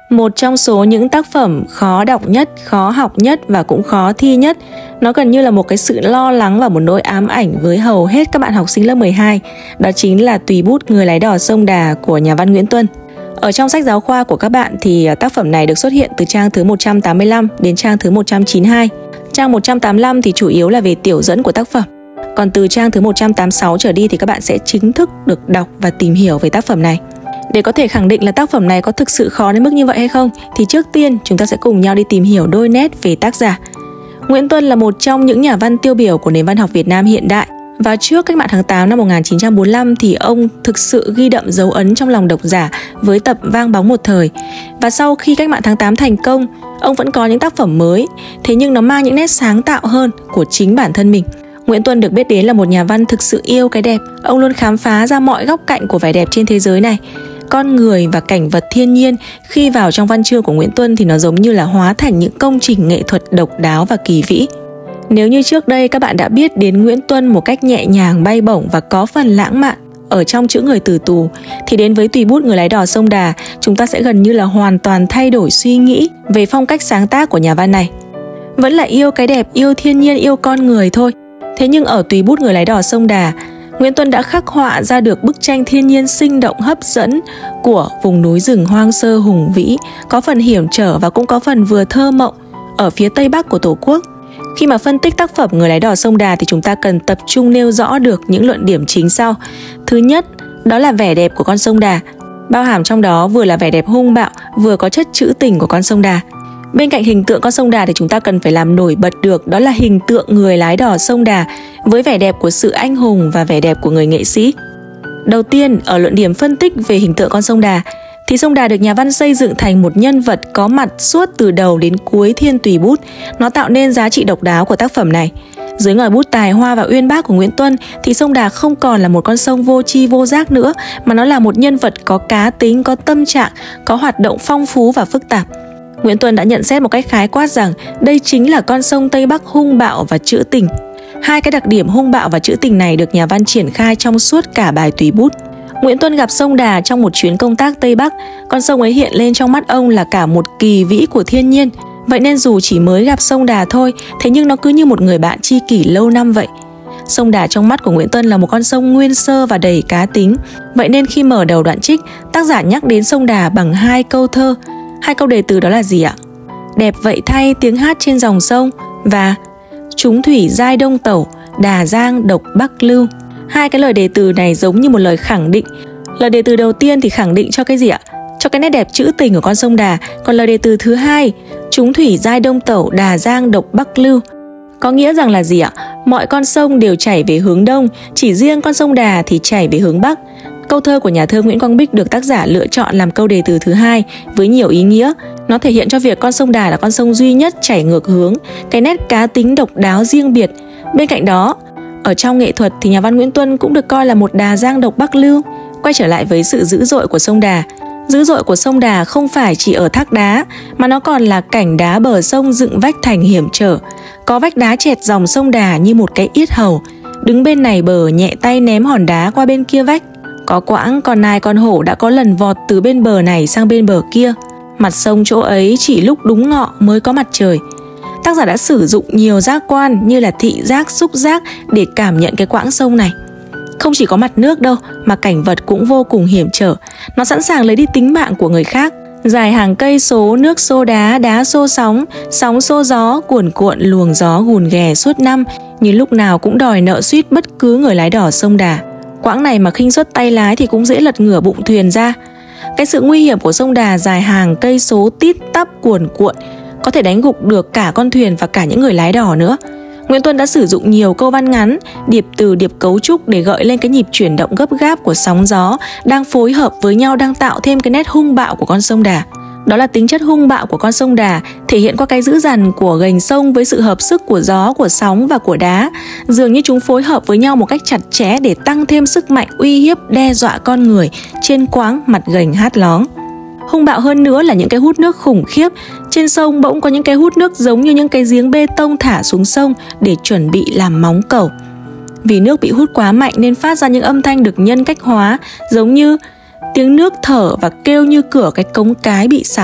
Một trong số những tác phẩm khó đọc nhất, khó học nhất và cũng khó thi nhất. Nó gần như là một cái sự lo lắng và một nỗi ám ảnh với hầu hết các bạn học sinh lớp 12. Đó chính là Tùy bút Người lái đò sông Đà của nhà văn Nguyễn Tuân. Ở trong sách giáo khoa của các bạn thì tác phẩm này được xuất hiện từ trang thứ 185 đến trang thứ 192. Trang 185 thì chủ yếu là về tiểu dẫn của tác phẩm. Còn từ trang thứ 186 trở đi thì các bạn sẽ chính thức được đọc và tìm hiểu về tác phẩm này. Để có thể khẳng định là tác phẩm này có thực sự khó đến mức như vậy hay không thì trước tiên chúng ta sẽ cùng nhau đi tìm hiểu đôi nét về tác giả. Nguyễn Tuân là một trong những nhà văn tiêu biểu của nền văn học Việt Nam hiện đại. Và trước cách mạng tháng 8 năm 1945 thì ông thực sự ghi đậm dấu ấn trong lòng độc giả với tập Vang bóng một thời. Và sau khi cách mạng tháng 8 thành công, ông vẫn có những tác phẩm mới, thế nhưng nó mang những nét sáng tạo hơn của chính bản thân mình. Nguyễn Tuân được biết đến là một nhà văn thực sự yêu cái đẹp. Ông luôn khám phá ra mọi góc cạnh của vẻ đẹp trên thế giới này. Con người và cảnh vật thiên nhiên khi vào trong văn chương của Nguyễn Tuân thì nó giống như là hóa thành những công trình nghệ thuật độc đáo và kỳ vĩ. Nếu như trước đây các bạn đã biết đến Nguyễn Tuân một cách nhẹ nhàng bay bổng và có phần lãng mạn ở trong Chữ Người Tử Tù, thì đến với Tùy bút Người lái đò sông Đà, chúng ta sẽ gần như là hoàn toàn thay đổi suy nghĩ về phong cách sáng tác của nhà văn này. Vẫn là yêu cái đẹp, yêu thiên nhiên, yêu con người thôi. Thế nhưng ở Tùy bút Người lái đò sông Đà, Nguyễn Tuân đã khắc họa ra được bức tranh thiên nhiên sinh động hấp dẫn của vùng núi rừng hoang sơ hùng vĩ, có phần hiểm trở và cũng có phần vừa thơ mộng ở phía tây bắc của Tổ quốc. Khi mà phân tích tác phẩm Người lái đò sông Đà thì chúng ta cần tập trung nêu rõ được những luận điểm chính sau. Thứ nhất, đó là vẻ đẹp của con sông Đà, bao hàm trong đó vừa là vẻ đẹp hung bạo, vừa có chất trữ tình của con sông Đà. Bên cạnh hình tượng con sông Đà thì chúng ta cần phải làm nổi bật được đó là hình tượng người lái đò sông Đà với vẻ đẹp của sự anh hùng và vẻ đẹp của người nghệ sĩ. Đầu tiên, ở luận điểm phân tích về hình tượng con sông Đà thì sông Đà được nhà văn xây dựng thành một nhân vật có mặt suốt từ đầu đến cuối thiên tùy bút. Nó tạo nên giá trị độc đáo của tác phẩm này. Dưới ngòi bút tài hoa và uyên bác của Nguyễn Tuân thì sông Đà không còn là một con sông vô tri vô giác nữa, mà nó là một nhân vật có cá tính, có tâm trạng, có hoạt động phong phú và phức tạp. Nguyễn Tuân đã nhận xét một cách khái quát rằng đây chính là con sông Tây Bắc hung bạo và trữ tình. Hai cái đặc điểm hung bạo và trữ tình này được nhà văn triển khai trong suốt cả bài tùy bút. Nguyễn Tuân gặp sông Đà trong một chuyến công tác Tây Bắc. Con sông ấy hiện lên trong mắt ông là cả một kỳ vĩ của thiên nhiên. Vậy nên dù chỉ mới gặp sông Đà thôi, thế nhưng nó cứ như một người bạn tri kỷ lâu năm vậy. Sông Đà trong mắt của Nguyễn Tuân là một con sông nguyên sơ và đầy cá tính. Vậy nên khi mở đầu đoạn trích, tác giả nhắc đến sông Đà bằng hai câu thơ. Hai câu đề từ đó là gì ạ? Đẹp vậy thay tiếng hát trên dòng sông và Chúng thủy giai đông tẩu, Đà Giang độc Bắc lưu. Hai cái lời đề từ này giống như một lời khẳng định. Lời đề từ đầu tiên thì khẳng định cho cái gì ạ? Cho cái nét đẹp trữ tình của con sông Đà. Còn lời đề từ thứ hai, Chúng thủy giai đông tẩu, Đà Giang độc Bắc lưu, có nghĩa rằng là gì ạ? Mọi con sông đều chảy về hướng đông, chỉ riêng con sông Đà thì chảy về hướng bắc. Câu thơ của nhà thơ Nguyễn Quang Bích được tác giả lựa chọn làm câu đề từ thứ hai với nhiều ý nghĩa. Nó thể hiện cho việc con sông Đà là con sông duy nhất chảy ngược hướng, cái nét cá tính độc đáo riêng biệt. Bên cạnh đó, ở trong nghệ thuật thì nhà văn Nguyễn Tuân cũng được coi là một Đà Giang độc Bắc lưu. Quay trở lại với sự dữ dội của sông Đà. Dữ dội của sông Đà không phải chỉ ở thác đá, mà nó còn là cảnh đá bờ sông dựng vách thành hiểm trở. Có vách đá chẹt dòng sông Đà như một cái yết hầu, đứng bên này bờ nhẹ tay ném hòn đá qua bên kia vách. Có quãng con nai con hổ đã có lần vọt từ bên bờ này sang bên bờ kia. Mặt sông chỗ ấy chỉ lúc đúng ngọ mới có mặt trời. Tác giả đã sử dụng nhiều giác quan như là thị giác, xúc giác để cảm nhận cái quãng sông này. Không chỉ có mặt nước đâu, mà cảnh vật cũng vô cùng hiểm trở. Nó sẵn sàng lấy đi tính mạng của người khác. Dài hàng cây số, nước xô đá, đá xô sóng, sóng xô gió, cuồn cuộn luồng gió gùn ghè suốt năm, như lúc nào cũng đòi nợ suýt bất cứ người lái đò sông Đà. Quãng này mà khinh suất tay lái thì cũng dễ lật ngửa bụng thuyền ra. Cái sự nguy hiểm của sông Đà dài hàng cây số tít tắp cuồn cuộn, có thể đánh gục được cả con thuyền và cả những người lái đò nữa. Nguyễn Tuân đã sử dụng nhiều câu văn ngắn, điệp từ, điệp cấu trúc để gợi lên cái nhịp chuyển động gấp gáp của sóng gió đang phối hợp với nhau, đang tạo thêm cái nét hung bạo của con sông Đà. Đó là tính chất hung bạo của con sông Đà thể hiện qua cái dữ dằn của gành sông với sự hợp sức của gió, của sóng và của đá. Dường như chúng phối hợp với nhau một cách chặt chẽ để tăng thêm sức mạnh uy hiếp đe dọa con người trên quãng mặt gành hát lóng. Hung bạo hơn nữa là những cái hút nước khủng khiếp. Trên sông bỗng có những cái hút nước giống như những cái giếng bê tông thả xuống sông để chuẩn bị làm móng cầu. Vì nước bị hút quá mạnh nên phát ra những âm thanh được nhân cách hóa, giống như tiếng nước thở và kêu như cửa cái cống cái bị sặc,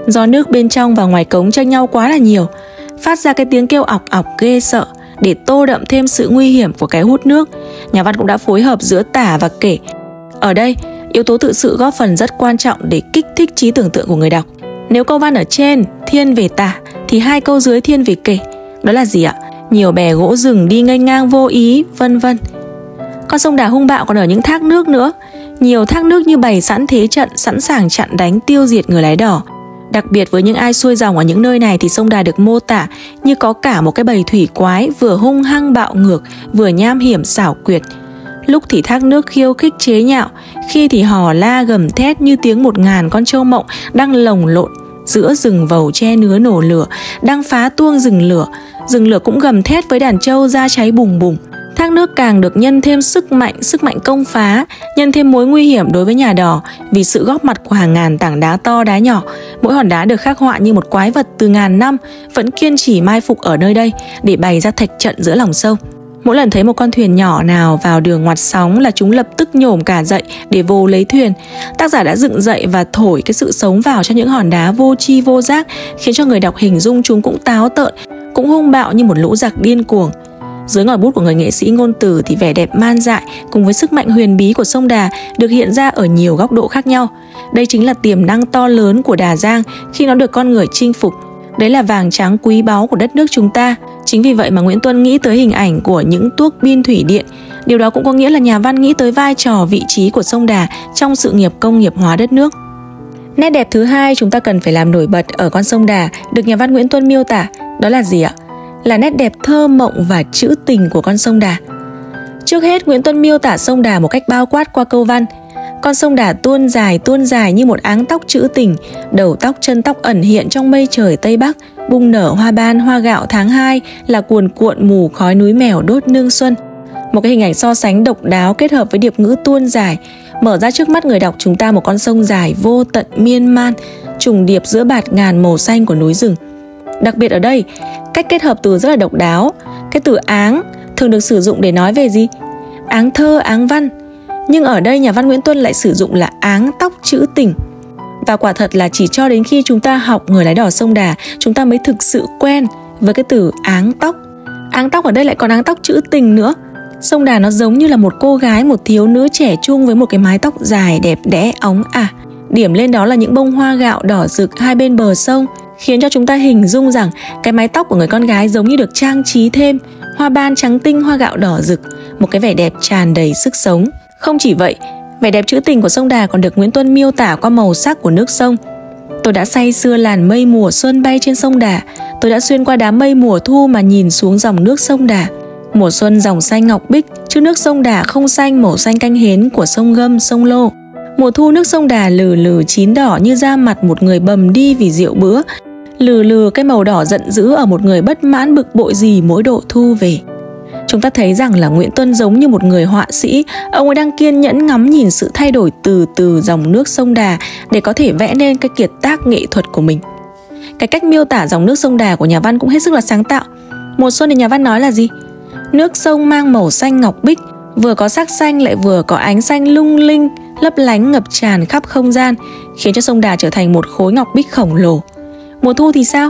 Do nước bên trong và ngoài cống chênh nhau quá là nhiều, phát ra cái tiếng kêu ọc ọc ghê sợ. Để tô đậm thêm sự nguy hiểm của cái hút nước, nhà văn cũng đã phối hợp giữa tả và kể. Ở đây, yếu tố tự sự góp phần rất quan trọng để kích thích trí tưởng tượng của người đọc. Nếu câu văn ở trên thiên về tả thì hai câu dưới thiên về kể. Đó là gì ạ? Nhiều bè gỗ rừng đi nghênh ngang vô ý, vân vân. Con sông Đà hung bạo còn ở những thác nước nữa. Nhiều thác nước như bày sẵn thế trận, sẵn sàng chặn đánh tiêu diệt người lái đỏ. Đặc biệt với những ai xuôi dòng ở những nơi này thì sông Đà được mô tả như có cả một cái bầy thủy quái vừa hung hăng bạo ngược, vừa nham hiểm xảo quyệt. Lúc thì thác nước khiêu khích chế nhạo, khi thì hò la gầm thét như tiếng 1000 con trâu mộng đang lồng lộn giữa rừng vầu tre nứa nổ lửa, đang phá tuông rừng lửa. Rừng lửa cũng gầm thét với đàn trâu da cháy bùng bùng. Thác nước càng được nhân thêm sức mạnh công phá, nhân thêm mối nguy hiểm đối với nhà đò vì sự góp mặt của hàng ngàn tảng đá to đá nhỏ. Mỗi hòn đá được khắc họa như một quái vật từ ngàn năm vẫn kiên trì mai phục ở nơi đây để bày ra thạch trận giữa lòng sông. Mỗi lần thấy một con thuyền nhỏ nào vào đường ngoặt sóng là chúng lập tức nhổm cả dậy để vồ lấy thuyền. Tác giả đã dựng dậy và thổi cái sự sống vào cho những hòn đá vô tri vô giác, khiến cho người đọc hình dung chúng cũng táo tợn, cũng hung bạo như một lũ giặc điên cuồng. Dưới ngòi bút của người nghệ sĩ ngôn từ thì vẻ đẹp man dại cùng với sức mạnh huyền bí của sông Đà được hiện ra ở nhiều góc độ khác nhau. Đây chính là tiềm năng to lớn của Đà Giang khi nó được con người chinh phục. Đấy là vàng trắng quý báu của đất nước chúng ta. Chính vì vậy mà Nguyễn Tuân nghĩ tới hình ảnh của những tuốc pin thủy điện. Điều đó cũng có nghĩa là nhà văn nghĩ tới vai trò vị trí của sông Đà trong sự nghiệp công nghiệp hóa đất nước. Nét đẹp thứ hai chúng ta cần phải làm nổi bật ở con sông Đà được nhà văn Nguyễn Tuân miêu tả, đó là gì ạ? Là nét đẹp thơ mộng và trữ tình của con sông Đà. Trước hết, Nguyễn Tuân miêu tả sông Đà một cách bao quát qua câu văn. Con sông Đà tuôn dài như một áng tóc trữ tình, đầu tóc chân tóc ẩn hiện trong mây trời Tây Bắc, bung nở hoa ban hoa gạo tháng 2 là cuồn cuộn mù khói núi mèo đốt nương xuân. Một cái hình ảnh so sánh độc đáo kết hợp với điệp ngữ tuôn dài, mở ra trước mắt người đọc chúng ta một con sông dài vô tận miên man, trùng điệp giữa bạt ngàn màu xanh của núi rừng. Đặc biệt ở đây, cách kết hợp từ rất là độc đáo. Cái từ áng thường được sử dụng để nói về gì? Áng thơ, áng văn. Nhưng ở đây nhà văn Nguyễn Tuân lại sử dụng là áng tóc trữ tình. Và quả thật là chỉ cho đến khi chúng ta học Người lái đò sông Đà, chúng ta mới thực sự quen với cái từ áng tóc. Áng tóc ở đây lại còn áng tóc trữ tình nữa. Sông Đà nó giống như là một cô gái, một thiếu nữ trẻ trung với một cái mái tóc dài đẹp đẽ óng ả. Điểm lên đó là những bông hoa gạo đỏ rực hai bên bờ sông, khiến cho chúng ta hình dung rằng cái mái tóc của người con gái giống như được trang trí thêm hoa ban trắng tinh, hoa gạo đỏ rực, một cái vẻ đẹp tràn đầy sức sống. Không chỉ vậy, vẻ đẹp trữ tình của sông Đà còn được Nguyễn Tuân miêu tả qua màu sắc của nước sông. Tôi đã say sưa làn mây mùa xuân bay trên sông Đà, tôi đã xuyên qua đám mây mùa thu mà nhìn xuống dòng nước sông Đà. Mùa xuân dòng xanh ngọc bích, chứ nước sông Đà không xanh màu xanh canh hến của sông Gâm, sông Lô. Mùa thu nước sông Đà lừ lừ chín đỏ như da mặt một người bầm đi vì rượu bữa, lừ lừ cái màu đỏ giận dữ ở một người bất mãn bực bội gì mỗi độ thu về. Chúng ta thấy rằng là Nguyễn Tuân giống như một người họa sĩ, ông ấy đang kiên nhẫn ngắm nhìn sự thay đổi từ từ dòng nước sông Đà để có thể vẽ nên cái kiệt tác nghệ thuật của mình. Cái cách miêu tả dòng nước sông Đà của nhà văn cũng hết sức là sáng tạo. Mùa xuân thì nhà văn nói là gì? Nước sông mang màu xanh ngọc bích, vừa có sắc xanh lại vừa có ánh xanh lung linh, lấp lánh ngập tràn khắp không gian, khiến cho sông Đà trở thành một khối ngọc bích khổng lồ. Mùa thu thì sao?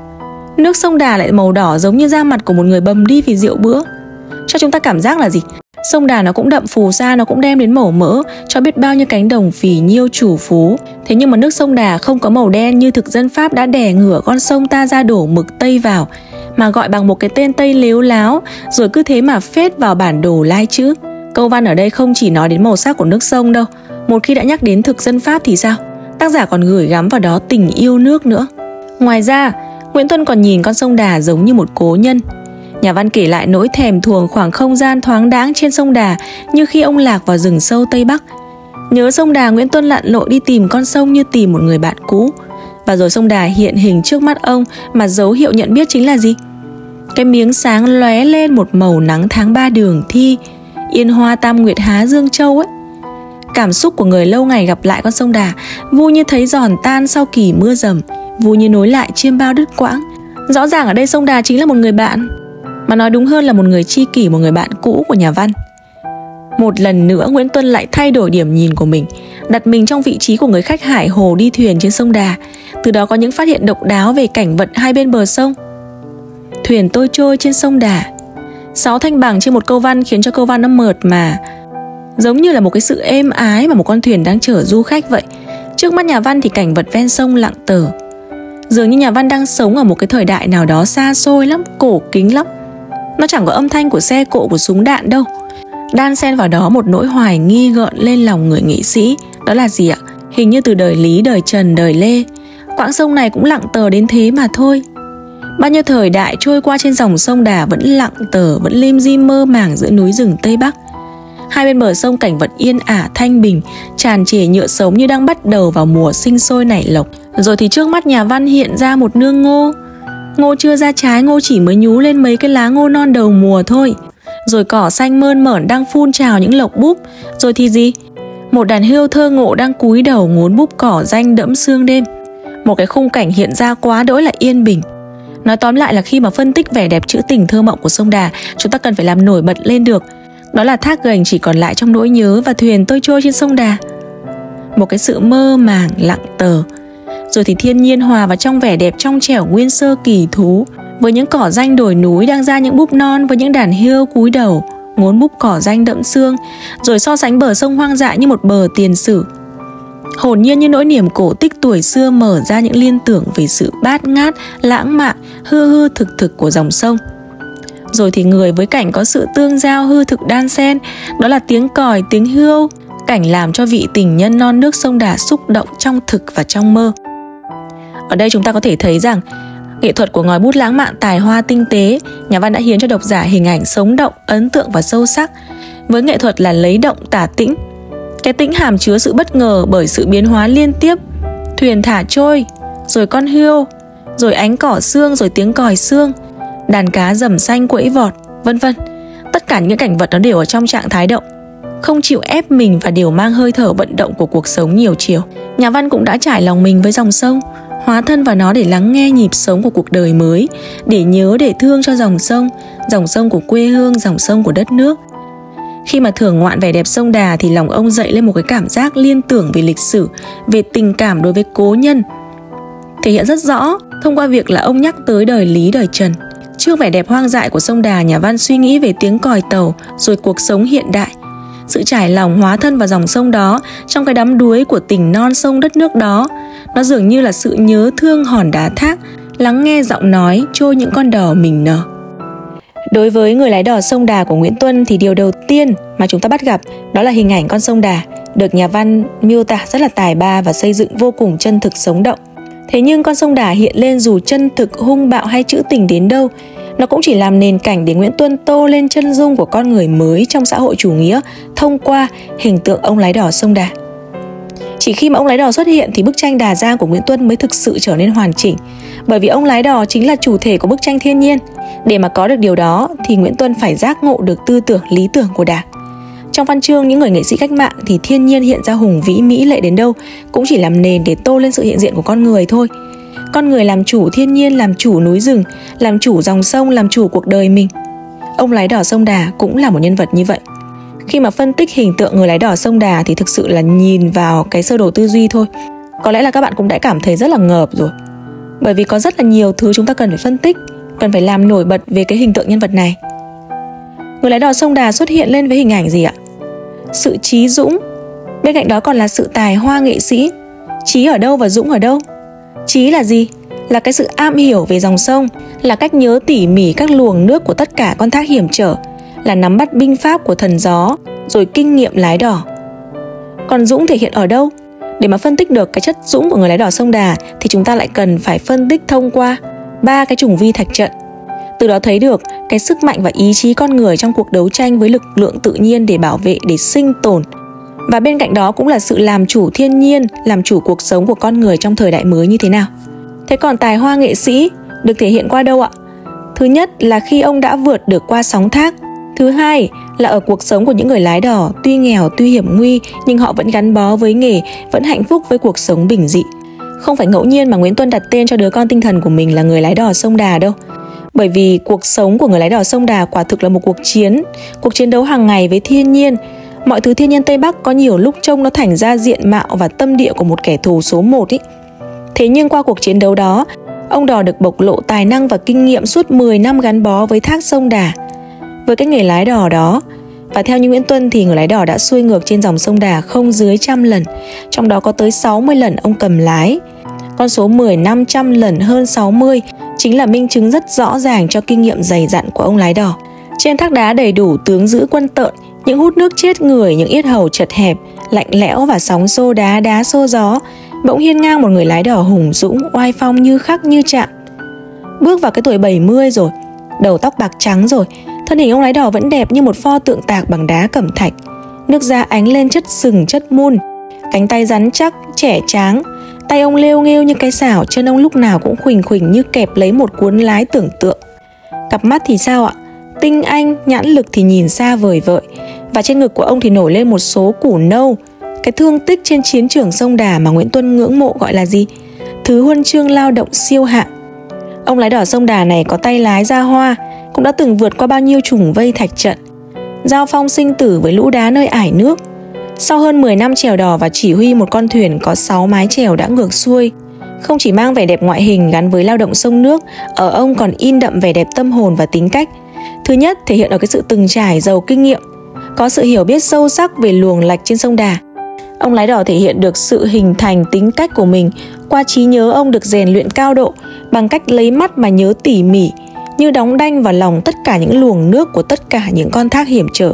Nước sông Đà lại màu đỏ giống như da mặt của một người bầm đi vì rượu bữa. Cho chúng ta cảm giác là gì? Sông Đà nó cũng đậm phù sa, nó cũng đem đến màu mỡ cho biết bao nhiêu cánh đồng phì nhiêu chủ phú. Thế nhưng mà nước sông Đà không có màu đen như thực dân Pháp đã đè ngửa con sông ta ra đổ mực Tây vào, mà gọi bằng một cái tên Tây lếu láo, rồi cứ thế mà phết vào bản đồ lai chữ. Câu văn ở đây không chỉ nói đến màu sắc của nước sông đâu. Một khi đã nhắc đến thực dân Pháp thì sao? Tác giả còn gửi gắm vào đó tình yêu nước nữa. Ngoài ra, Nguyễn Tuân còn nhìn con sông Đà giống như một cố nhân. Nhà văn kể lại nỗi thèm thuồng khoảng không gian thoáng đãng trên sông Đà như khi ông lạc vào rừng sâu Tây Bắc. Nhớ sông Đà, Nguyễn Tuân lặn lội đi tìm con sông như tìm một người bạn cũ. Và rồi sông Đà hiện hình trước mắt ông, mà dấu hiệu nhận biết chính là gì? Cái miếng sáng lóe lên một màu nắng tháng 3 đường thi, yên hoa tam nguyệt há Dương Châu ấy. Cảm xúc của người lâu ngày gặp lại con sông Đà vui như thấy giòn tan sau kỳ mưa dầm, vui như nối lại chiêm bao đứt quãng. Rõ ràng ở đây sông Đà chính là một người bạn, mà nói đúng hơn là một người tri kỷ, một người bạn cũ của nhà văn. Một lần nữa Nguyễn Tuân lại thay đổi điểm nhìn của mình, đặt mình trong vị trí của người khách hải hồ đi thuyền trên sông Đà. Từ đó có những phát hiện độc đáo về cảnh vật hai bên bờ sông. Thuyền tôi trôi trên sông Đà, 6 thanh bằng trên một câu văn khiến cho câu văn nó mượt mà, giống như là một cái sự êm ái mà một con thuyền đang chở du khách vậy. Trước mắt nhà văn thì cảnh vật ven sông lặng tờ, dường như nhà văn đang sống ở một cái thời đại nào đó xa xôi lắm, cổ kính lắm. Nó chẳng có âm thanh của xe cộ, của súng đạn đâu. Đan xen vào đó một nỗi hoài nghi gợn lên lòng người nghệ sĩ. Đó là gì ạ? Hình như từ đời Lý, đời Trần, đời Lê, quãng sông này cũng lặng tờ đến thế mà thôi. Bao nhiêu thời đại trôi qua trên dòng sông Đà vẫn lặng tờ, vẫn lim dim mơ màng giữa núi rừng Tây Bắc. Hai bên bờ sông cảnh vật yên ả thanh bình, tràn trề nhựa sống như đang bắt đầu vào mùa sinh sôi nảy lộc. Rồi thì trước mắt nhà văn hiện ra một nương ngô. Ngô chưa ra trái, ngô chỉ mới nhú lên mấy cái lá ngô non đầu mùa thôi. Rồi cỏ xanh mơn mởn đang phun trào những lộc búp. Rồi thì gì? Một đàn hươu thơ ngộ đang cúi đầu ngốn búp cỏ danh đẫm sương đêm. Một cái khung cảnh hiện ra quá đỗi là yên bình. Nói tóm lại là khi mà phân tích vẻ đẹp trữ tình thơ mộng của sông Đà, chúng ta cần phải làm nổi bật lên được. Đó là thác gành chỉ còn lại trong nỗi nhớ và thuyền tôi trôi trên sông Đà. Một cái sự mơ màng lặng tờ. Rồi thì thiên nhiên hòa vào trong vẻ đẹp trong trẻo nguyên sơ kỳ thú, với những cỏ danh đồi núi đang ra những búp non, với những đàn hươu cúi đầu ngốn búp cỏ danh đẫm sương. Rồi so sánh bờ sông hoang dại như một bờ tiền sử. Hồn nhiên như nỗi niềm cổ tích tuổi xưa mở ra những liên tưởng về sự bát ngát, lãng mạn, hư hư thực thực của dòng sông. Rồi thì người với cảnh có sự tương giao hư thực đan xen, đó là tiếng còi, tiếng hươu, cảnh làm cho vị tình nhân non nước sông Đà xúc động trong thực và trong mơ. Ở đây chúng ta có thể thấy rằng nghệ thuật của ngòi bút lãng mạn tài hoa tinh tế, nhà văn đã hiến cho độc giả hình ảnh sống động, ấn tượng và sâu sắc. Với nghệ thuật là lấy động tả tĩnh. Cái tĩnh hàm chứa sự bất ngờ bởi sự biến hóa liên tiếp. Thuyền thả trôi, rồi con hươu, rồi ánh cỏ xương, rồi tiếng còi xương, đàn cá rầm xanh quẫy vọt, vân vân. Tất cả những cảnh vật nó đều ở trong trạng thái động, không chịu ép mình và đều mang hơi thở vận động của cuộc sống nhiều chiều. Nhà văn cũng đã trải lòng mình với dòng sông, hóa thân vào nó để lắng nghe nhịp sống của cuộc đời mới, để nhớ, để thương cho dòng sông của quê hương, dòng sông của đất nước. Khi mà thưởng ngoạn vẻ đẹp sông Đà thì lòng ông dậy lên một cái cảm giác liên tưởng về lịch sử, về tình cảm đối với cố nhân, thể hiện rất rõ thông qua việc là ông nhắc tới đời Lý, đời Trần. Trước vẻ đẹp hoang dại của sông Đà, nhà văn suy nghĩ về tiếng còi tàu, rồi cuộc sống hiện đại. Sự trải lòng hóa thân vào dòng sông đó, trong cái đắm đuối của tình non sông đất nước đó. Nó dường như là sự nhớ thương hòn đá thác, lắng nghe giọng nói trôi những con đò mình nở. Đối với Người lái đò sông Đà của Nguyễn Tuân thì điều đầu tiên mà chúng ta bắt gặp đó là hình ảnh con sông Đà, được nhà văn miêu tả rất là tài ba và xây dựng vô cùng chân thực sống động. Thế nhưng con sông Đà hiện lên dù chân thực, hung bạo hay trữ tình đến đâu, nó cũng chỉ làm nền cảnh để Nguyễn Tuân tô lên chân dung của con người mới trong xã hội chủ nghĩa thông qua hình tượng ông lái đò sông Đà. Chỉ khi mà ông lái đò xuất hiện thì bức tranh Đà Giang của Nguyễn Tuân mới thực sự trở nên hoàn chỉnh, bởi vì ông lái đò chính là chủ thể của bức tranh thiên nhiên. Để mà có được điều đó thì Nguyễn Tuân phải giác ngộ được tư tưởng, lý tưởng của Đảng. Trong văn chương Những người nghệ sĩ cách mạng thì thiên nhiên hiện ra hùng vĩ mỹ lệ đến đâu cũng chỉ làm nền để tô lên sự hiện diện của con người thôi. Con người làm chủ thiên nhiên, làm chủ núi rừng, làm chủ dòng sông, làm chủ cuộc đời mình. Ông lái đò sông Đà cũng là một nhân vật như vậy. Khi mà phân tích hình tượng người lái đò sông Đà thì thực sự là nhìn vào cái sơ đồ tư duy thôi. Có lẽ là các bạn cũng đã cảm thấy rất là ngợp rồi. Bởi vì có rất là nhiều thứ chúng ta cần phải phân tích, cần phải làm nổi bật về cái hình tượng nhân vật này. Người lái đò sông Đà xuất hiện lên với hình ảnh gì ạ? Sự trí dũng. Bên cạnh đó còn là sự tài hoa nghệ sĩ. Trí ở đâu và dũng ở đâu? Trí là gì? Là cái sự am hiểu về dòng sông, là cách nhớ tỉ mỉ các luồng nước của tất cả con thác hiểm trở, là nắm bắt binh pháp của thần gió, rồi kinh nghiệm lái đò. Còn dũng thể hiện ở đâu? Để mà phân tích được cái chất dũng của người lái đò sông Đà thì chúng ta lại cần phải phân tích thông qua 3 cái trùng vi thạch trận. Từ đó thấy được cái sức mạnh và ý chí con người trong cuộc đấu tranh với lực lượng tự nhiên để bảo vệ, để sinh tồn. Và bên cạnh đó cũng là sự làm chủ thiên nhiên, làm chủ cuộc sống của con người trong thời đại mới như thế nào. Thế còn tài hoa nghệ sĩ được thể hiện qua đâu ạ? Thứ nhất là khi ông đã vượt được qua sóng thác. Thứ hai là ở cuộc sống của những người lái đò, tuy nghèo, tuy hiểm nguy nhưng họ vẫn gắn bó với nghề, vẫn hạnh phúc với cuộc sống bình dị. Không phải ngẫu nhiên mà Nguyễn Tuân đặt tên cho đứa con tinh thần của mình là người lái đò sông Đà đâu. Bởi vì cuộc sống của người lái đò sông Đà quả thực là một cuộc chiến đấu hàng ngày với thiên nhiên. Mọi thứ thiên nhiên Tây Bắc có nhiều lúc trông nó thành ra diện mạo và tâm địa của một kẻ thù số 1 ý. Thế nhưng qua cuộc chiến đấu đó, ông Đò được bộc lộ tài năng và kinh nghiệm suốt 10 năm gắn bó với thác sông Đà. Với cái nghề lái đò đó, và theo như Nguyễn Tuân thì người lái đò đã xuôi ngược trên dòng sông Đà không dưới 100 lần, trong đó có tới 60 lần ông cầm lái. Con số 10 năm 100 lần hơn 60 chính là minh chứng rất rõ ràng cho kinh nghiệm dày dặn của ông lái đò. Trên thác đá đầy đủ tướng giữ quân tợn, những hút nước chết người, những yết hầu chật hẹp, lạnh lẽo và sóng xô đá, đá xô gió, bỗng hiên ngang một người lái đò hùng dũng, oai phong như khắc như chạm. Bước vào cái tuổi 70 rồi, đầu tóc bạc trắng rồi, thân hình ông lái đò vẫn đẹp như một pho tượng tạc bằng đá cẩm thạch. Nước da ánh lên chất sừng chất mun, cánh tay rắn chắc, trẻ tráng, tay ông lêu nghêu như cái xảo, chân ông lúc nào cũng khuỳnh khuỳnh như kẹp lấy một cuốn lái tưởng tượng. Cặp mắt thì sao ạ? Tinh anh, nhãn lực thì nhìn xa vời vợi, và trên ngực của ông thì nổi lên một số củ nâu, cái thương tích trên chiến trường sông Đà mà Nguyễn Tuân ngưỡng mộ gọi là gì? Thứ huân chương lao động siêu hạng. Ông lái đò sông Đà này có tay lái ra hoa, cũng đã từng vượt qua bao nhiêu trùng vây thạch trận, giao phong sinh tử với lũ đá nơi ải nước. Sau hơn 10 năm chèo đò và chỉ huy một con thuyền có 6 mái chèo đã ngược xuôi, không chỉ mang vẻ đẹp ngoại hình gắn với lao động sông nước, ở ông còn in đậm vẻ đẹp tâm hồn và tính cách. Thứ nhất, thể hiện ở cái sự từng trải giàu kinh nghiệm, có sự hiểu biết sâu sắc về luồng lạch trên sông Đà. Ông lái đò thể hiện được sự hình thành tính cách của mình qua trí nhớ ông được rèn luyện cao độ bằng cách lấy mắt mà nhớ tỉ mỉ, như đóng đanh vào lòng tất cả những luồng nước của tất cả những con thác hiểm trở.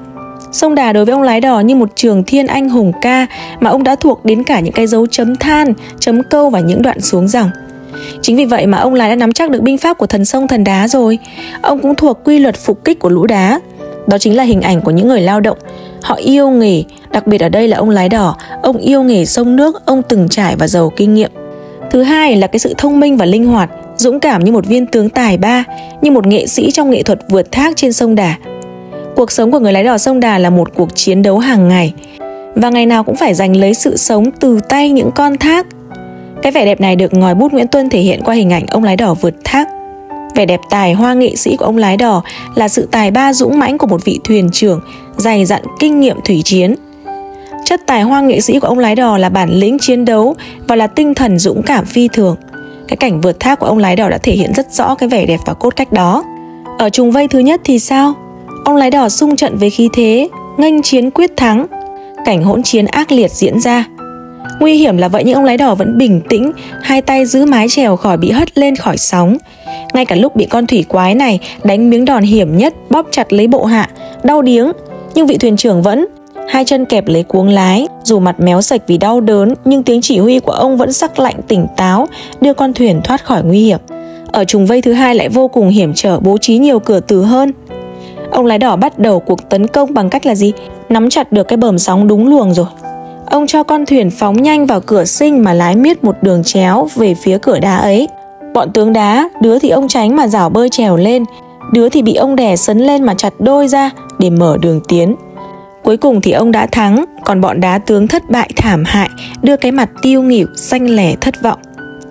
Sông Đà đối với ông lái đò như một trường thiên anh hùng ca mà ông đã thuộc đến cả những cái dấu chấm than, chấm câu và những đoạn xuống dòng. Chính vì vậy mà ông lái đã nắm chắc được binh pháp của thần sông thần đá rồi. Ông cũng thuộc quy luật phục kích của lũ đá. Đó chính là hình ảnh của những người lao động. Họ yêu nghề, đặc biệt ở đây là ông lái đò. Ông yêu nghề sông nước, ông từng trải và giàu kinh nghiệm. Thứ hai là cái sự thông minh và linh hoạt, dũng cảm như một viên tướng tài ba, như một nghệ sĩ trong nghệ thuật vượt thác trên sông Đà. Cuộc sống của người lái đò sông Đà là một cuộc chiến đấu hàng ngày, và ngày nào cũng phải giành lấy sự sống từ tay những con thác. Cái vẻ đẹp này được ngòi bút Nguyễn Tuân thể hiện qua hình ảnh ông lái đò vượt thác. Vẻ đẹp tài hoa nghệ sĩ của ông lái đò là sự tài ba dũng mãnh của một vị thuyền trưởng dày dặn kinh nghiệm thủy chiến. Chất tài hoa nghệ sĩ của ông lái đò là bản lĩnh chiến đấu và là tinh thần dũng cảm phi thường. Cái cảnh vượt thác của ông lái đò đã thể hiện rất rõ cái vẻ đẹp và cốt cách đó. Ở trùng vây thứ nhất thì sao? Ông lái đò xung trận với khí thế, nghênh chiến quyết thắng. Cảnh hỗn chiến ác liệt diễn ra. Nguy hiểm là vậy nhưng ông lái đò vẫn bình tĩnh, hai tay giữ mái chèo khỏi bị hất lên khỏi sóng. Ngay cả lúc bị con thủy quái này đánh miếng đòn hiểm nhất, bóp chặt lấy bộ hạ, đau điếng, nhưng vị thuyền trưởng vẫn hai chân kẹp lấy cuống lái. Dù mặt méo sạch vì đau đớn, nhưng tiếng chỉ huy của ông vẫn sắc lạnh tỉnh táo, đưa con thuyền thoát khỏi nguy hiểm. Ở trùng vây thứ hai lại vô cùng hiểm trở, bố trí nhiều cửa tử hơn. Ông lái đò bắt đầu cuộc tấn công bằng cách là gì? Nắm chặt được cái bờm sóng đúng luồng rồi. Ông cho con thuyền phóng nhanh vào cửa sinh mà lái miết một đường chéo về phía cửa đá ấy. Bọn tướng đá, đứa thì ông tránh mà rảo bơi trèo lên, đứa thì bị ông đè sấn lên mà chặt đôi ra để mở đường tiến. Cuối cùng thì ông đã thắng, còn bọn đá tướng thất bại thảm hại, đưa cái mặt tiêu nghỉu, xanh lẻ thất vọng.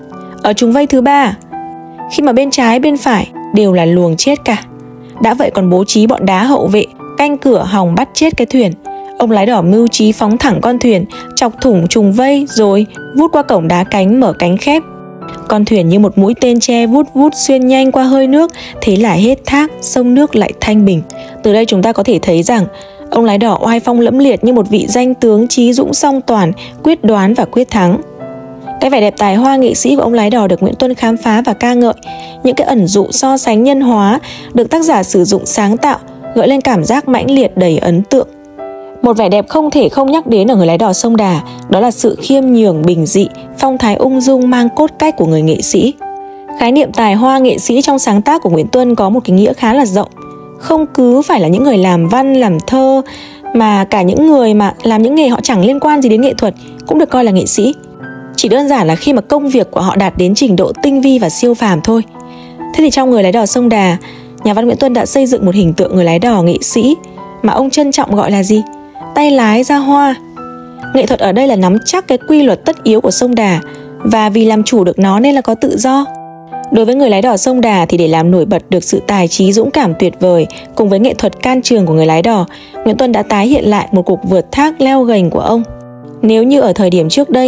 Ở trùng vây thứ ba, khi mà bên trái bên phải đều là luồng chết cả, đã vậy còn bố trí bọn đá hậu vệ canh cửa hòng bắt chết cái thuyền. Ông lái đò mưu trí phóng thẳng con thuyền, chọc thủng trùng vây rồi vút qua cổng đá cánh mở cánh khép. Con thuyền như một mũi tên tre vút vút xuyên nhanh qua hơi nước, thế là hết thác, sông nước lại thanh bình. Từ đây chúng ta có thể thấy rằng ông lái đò oai phong lẫm liệt như một vị danh tướng trí dũng song toàn, quyết đoán và quyết thắng. Cái vẻ đẹp tài hoa nghệ sĩ của ông lái đò được Nguyễn Tuân khám phá và ca ngợi. Những cái ẩn dụ so sánh nhân hóa được tác giả sử dụng sáng tạo, gợi lên cảm giác mãnh liệt đầy ấn tượng. Một vẻ đẹp không thể không nhắc đến ở người lái đò sông Đà, đó là sự khiêm nhường bình dị, phong thái ung dung mang cốt cách của người nghệ sĩ. Khái niệm tài hoa nghệ sĩ trong sáng tác của Nguyễn Tuân có một cái nghĩa khá là rộng. Không cứ phải là những người làm văn, làm thơ, mà cả những người mà làm những nghề họ chẳng liên quan gì đến nghệ thuật cũng được coi là nghệ sĩ. Chỉ đơn giản là khi mà công việc của họ đạt đến trình độ tinh vi và siêu phàm thôi. Thế thì trong người lái đò sông Đà, nhà văn Nguyễn Tuân đã xây dựng một hình tượng người lái đò nghệ sĩ mà ông trân trọng gọi là gì? Tay lái ra hoa. Nghệ thuật ở đây là nắm chắc cái quy luật tất yếu của sông Đà, và vì làm chủ được nó nên là có tự do. Đối với người lái đò sông Đà thì để làm nổi bật được sự tài trí dũng cảm tuyệt vời cùng với nghệ thuật can trường của người lái đò, Nguyễn Tuân đã tái hiện lại một cuộc vượt thác leo gành của ông. Nếu như ở thời điểm trước đây,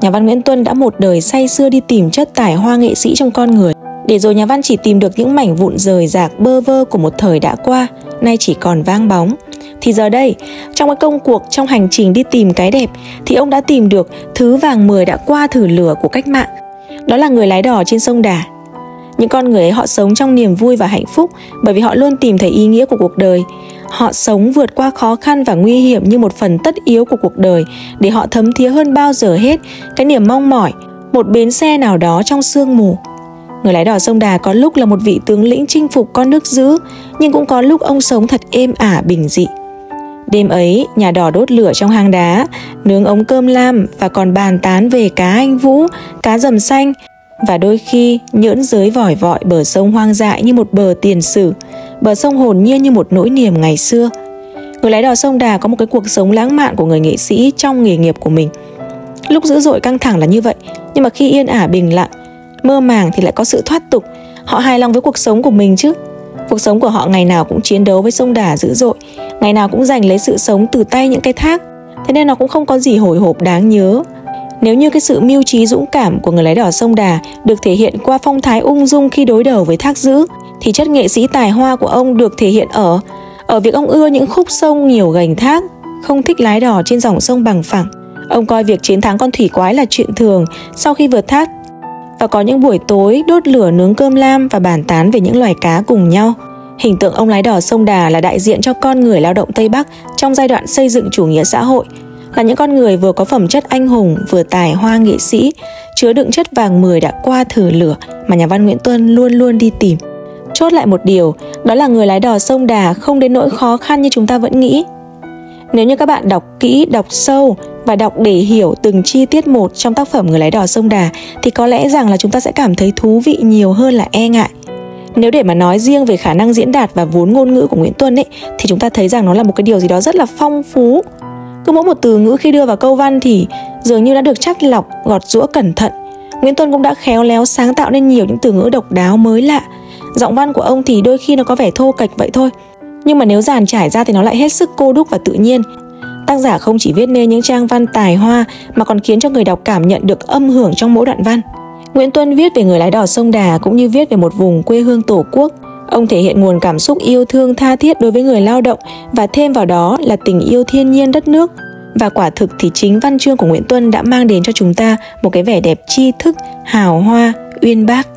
nhà văn Nguyễn Tuân đã một đời say sưa đi tìm chất tài hoa nghệ sĩ trong con người, để rồi nhà văn chỉ tìm được những mảnh vụn rời rạc bơ vơ của một thời đã qua, nay chỉ còn vang bóng. Thì giờ đây, trong cái công cuộc, trong hành trình đi tìm cái đẹp, thì ông đã tìm được thứ vàng 10 đã qua thử lửa của cách mạng. Đó là người lái đò trên sông Đà. Những con người ấy họ sống trong niềm vui và hạnh phúc bởi vì họ luôn tìm thấy ý nghĩa của cuộc đời. Họ sống vượt qua khó khăn và nguy hiểm như một phần tất yếu của cuộc đời để họ thấm thía hơn bao giờ hết cái niềm mong mỏi một bến xe nào đó trong sương mù. Người lái đò sông Đà có lúc là một vị tướng lĩnh chinh phục con nước dữ, nhưng cũng có lúc ông sống thật êm ả bình dị. Đêm ấy, nhà đò đốt lửa trong hang đá, nướng ống cơm lam và còn bàn tán về cá anh vũ, cá dầm xanh, và đôi khi nhỡn giới vòi vọi bờ sông hoang dại như một bờ tiền sử, bờ sông hồn nhiên như một nỗi niềm ngày xưa. Người lái đò sông Đà có một cái cuộc sống lãng mạn của người nghệ sĩ trong nghề nghiệp của mình. Lúc dữ dội căng thẳng là như vậy, nhưng mà khi yên ả bình lặng, mơ màng thì lại có sự thoát tục. Họ hài lòng với cuộc sống của mình chứ. Cuộc sống của họ ngày nào cũng chiến đấu với sông Đà dữ dội, ngày nào cũng giành lấy sự sống từ tay những cái thác. Thế nên nó cũng không có gì hồi hộp đáng nhớ. Nếu như cái sự mưu trí dũng cảm của người lái đò sông Đà được thể hiện qua phong thái ung dung khi đối đầu với thác dữ, thì chất nghệ sĩ tài hoa của ông được thể hiện ở việc ông ưa những khúc sông nhiều gành thác, không thích lái đò trên dòng sông bằng phẳng. Ông coi việc chiến thắng con thủy quái là chuyện thường sau khi vượt thác, và có những buổi tối đốt lửa nướng cơm lam và bàn tán về những loài cá cùng nhau. Hình tượng ông lái đò sông Đà là đại diện cho con người lao động Tây Bắc trong giai đoạn xây dựng chủ nghĩa xã hội, là những con người vừa có phẩm chất anh hùng, vừa tài hoa nghệ sĩ, chứa đựng chất vàng 10 đã qua thử lửa mà nhà văn Nguyễn Tuân luôn luôn đi tìm. Chốt lại một điều, đó là người lái đò sông Đà không đến nỗi khó khăn như chúng ta vẫn nghĩ. Nếu như các bạn đọc kỹ, đọc sâu và đọc để hiểu từng chi tiết một trong tác phẩm Người lái đò sông Đà, thì có lẽ rằng là chúng ta sẽ cảm thấy thú vị nhiều hơn là e ngại. Nếu để mà nói riêng về khả năng diễn đạt và vốn ngôn ngữ của Nguyễn Tuân ấy, thì chúng ta thấy rằng nó là một cái điều gì đó rất là phong phú. Cứ mỗi một từ ngữ khi đưa vào câu văn thì dường như đã được chắt lọc, gọt giũa cẩn thận. Nguyễn Tuân cũng đã khéo léo sáng tạo nên nhiều những từ ngữ độc đáo mới lạ. Giọng văn của ông thì đôi khi nó có vẻ thô kệch vậy thôi, nhưng mà nếu dàn trải ra thì nó lại hết sức cô đúc và tự nhiên. Tác giả không chỉ viết nên những trang văn tài hoa mà còn khiến cho người đọc cảm nhận được âm hưởng trong mỗi đoạn văn. Nguyễn Tuân viết về người lái đò sông Đà cũng như viết về một vùng quê hương tổ quốc. Ông thể hiện nguồn cảm xúc yêu thương tha thiết đối với người lao động và thêm vào đó là tình yêu thiên nhiên đất nước. Và quả thực thì chính văn chương của Nguyễn Tuân đã mang đến cho chúng ta một cái vẻ đẹp tri thức, hào hoa, uyên bác.